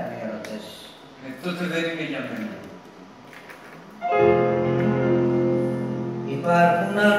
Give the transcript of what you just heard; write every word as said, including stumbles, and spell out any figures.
κάνει ερωτές. Ε, τότε δεν είναι για μένα. Υπάρχουν